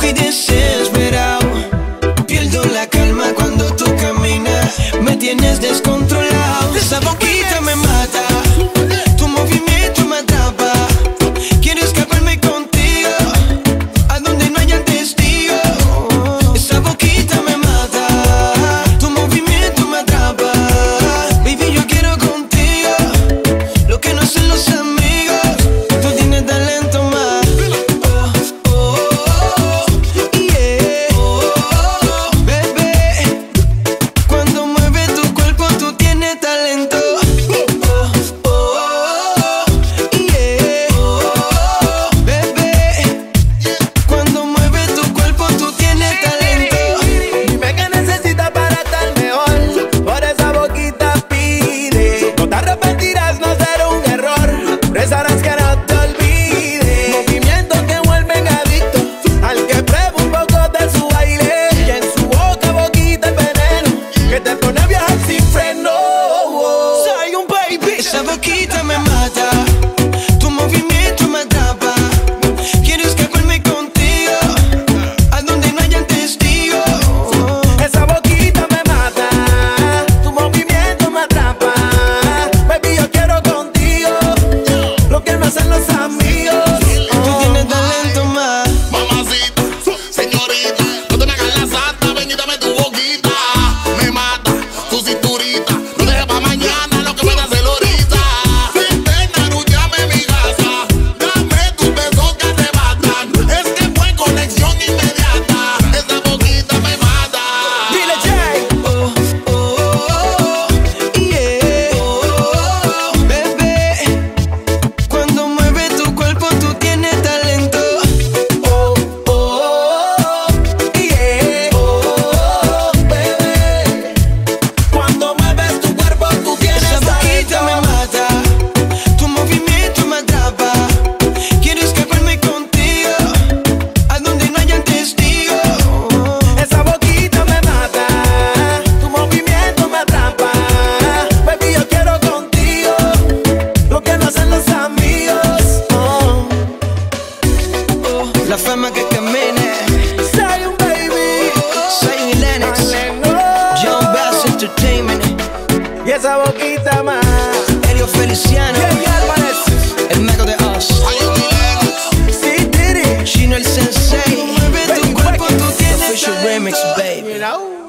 loco y desesperado. Pierdo la calma cuando tú caminas, me tienes descontrolado. Esa boquita me mata, tu movimiento me atrapa. Quiero escaparme contigo, a donde no haya testigo. Esa boquita me mata, tu movimiento me atrapa. Baby, yo quiero contigo lo que no hacen los amigos. Tú tienes talento más. Yeah. Bebé, cuando mueves tu cuerpo tú tienes talento. Yeah. Bebé, cuando mueves tu cuerpo tú tienes talento. Dime qué necesitas para estar mejor, por esa boquita pide. No te arrepentirás, no será un error, rezarás que no te olvide. Movimientos que vuelven adicto al que prueba un poco de su baile. Y en su boca, boquita el veneno que te pone a viajar sin freno. Soy un baby. Esa boquita me mata, tu movimiento me atrapa. Quiero escaparme contigo, a donde no haya testigo. Esa boquita me mata, tu movimiento me atrapa. Baby, yo quiero contigo lo que no hacen los amigos. Tú tienes talento más. Mamacita, señorita, no te me hagas la santa, ven y dame tu boquita. Me mata tu cinturita, no dejes pa' mañana lo que pueda hacer ahorita. Ven, arrúllame mi gasa, dame tus besos que arrebatan. Es que fue conexión inmediata, esa boquita me mata. Dile, Jay. Yeah. Bebé, cuando mueves tu cuerpo tú tienes talento. Yeah. Bebé, cuando mueves tu cuerpo tú tienes Esa boquita me talento. mata, tu movimiento me atrapa. Quiero escaparme contigo, a donde no haya testigo. Esa boquita me mata, tu movimiento me atrapa. Baby, yo quiero contigo lo que no hacen los amigos. La fama que camine, Soy un baby, Zion y Lennox, John Bass Entertainment, y esa boquita más. Elio Feliciano, Jenny Álvarez, el mago de Oz, sí, Diddy, Chino el Sensei. Mueve tu cuerpo, tú tienes Official talento. remix, baby. You know?